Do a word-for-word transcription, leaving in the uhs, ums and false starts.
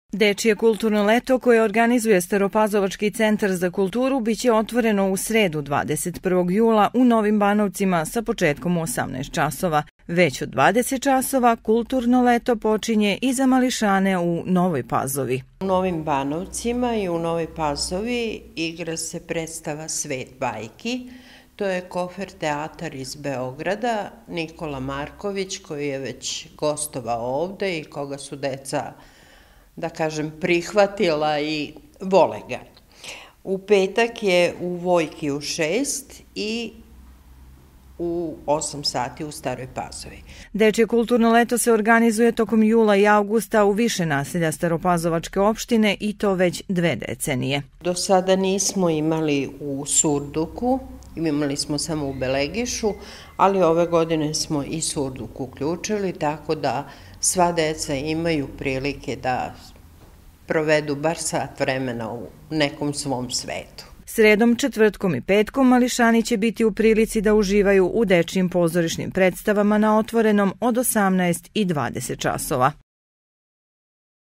Dečije kulturno leto koje organizuje Staropazovački centar za kulturu biće otvoreno u sredu dvadeset prvog jula u Novim Banovcima sa početkom u osamnaest časova. Već od dvadeset časova kulturno leto počinje i za mališane u Novoj Pazovi. U Novim Banovcima i u Novoj Pazovi igra se predstava Svet bajki. To je Kofer teatar iz Beograda, Nikola Marković koji je već gostovao ovde i koga su deca, da kažem, prihvatila i vole ga. U petak je u Vojki u šest i u osam sati u Staroj Pazovi. Dečje kulturno leto se organizuje tokom jula i avgusta u više naselja Staropazovačke opštine i to već dve decenije. Do sada nismo imali u Surduku, imali smo samo u Belegišu, ali ove godine smo i Surduk uključili, tako da sva deca imaju prilike da provedu bar sat vremena u nekom svom svetu. Sredom, četvrtkom i petkom mališani će biti u prilici da uživaju u dečijim pozorišnim predstavama na otvorenom od osamnaest i dvadeset časova.